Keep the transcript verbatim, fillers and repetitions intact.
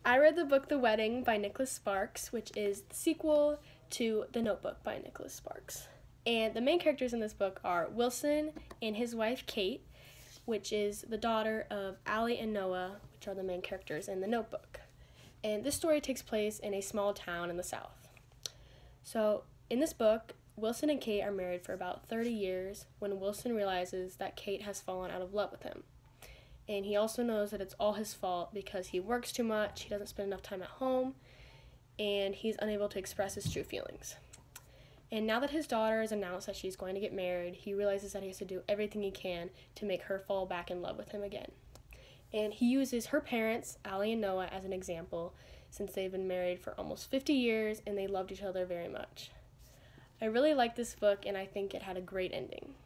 I read the book The Wedding by Nicholas Sparks, which is the sequel to The Notebook by Nicholas Sparks. And the main characters in this book are Wilson and his wife Kate, which is the daughter of Allie and Noah, which are the main characters in The Notebook. And this story takes place in a small town in the South. So in this book, Wilson and Kate are married for about thirty years when Wilson realizes that Kate has fallen out of love with him. And he also knows that it's all his fault because he works too much, he doesn't spend enough time at home, and he's unable to express his true feelings. And now that his daughter has announced that she's going to get married, he realizes that he has to do everything he can to make her fall back in love with him again. And he uses her parents, Allie and Noah, as an example, since they've been married for almost fifty years and they loved each other very much. I really like this book, and I think it had a great ending.